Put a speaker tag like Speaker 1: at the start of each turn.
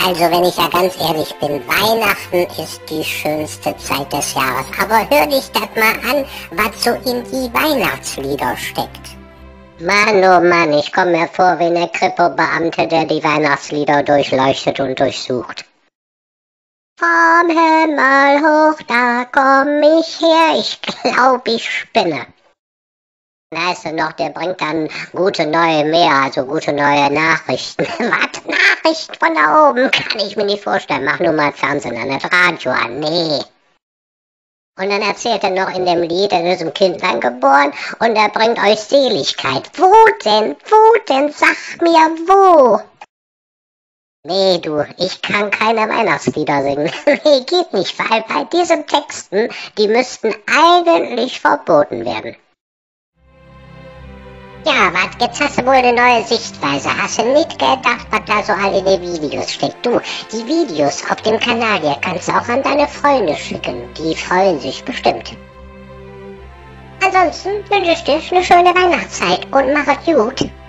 Speaker 1: Also wenn ich ja ganz ehrlich bin, Weihnachten ist die schönste Zeit des Jahres. Aber hör dich das mal an, was so in die Weihnachtslieder steckt. Mann, oh Mann, ich komme mir vor wie eine Kripo-Beamte, der die Weihnachtslieder durchleuchtet und durchsucht. Vom Himmel hoch, da komm ich her, ich glaub, ich spinne. Weißt du noch, der bringt dann gute neue mehr, also gute neue Nachrichten. Was? Nachrichten von da oben? Kann ich mir nicht vorstellen. Mach nur mal Fernsehen an, das Radio an. Nee. Und dann erzählt er noch in dem Lied, er ist ein Kindlein geboren und er bringt euch Seligkeit. Wo denn? Wo denn? Sag mir wo. Nee, du, ich kann keine Weihnachtslieder singen. Nee, geht nicht, weil bei diesen Texten, die müssten eigentlich verboten werden. Ja, was, jetzt hast du wohl eine neue Sichtweise. Hast du nicht gedacht, was da so all in den Videos steckt? Du, die Videos auf dem Kanal hier kannst du auch an deine Freunde schicken. Die freuen sich bestimmt. Ansonsten wünsche ich dir eine schöne Weihnachtszeit und mach es gut.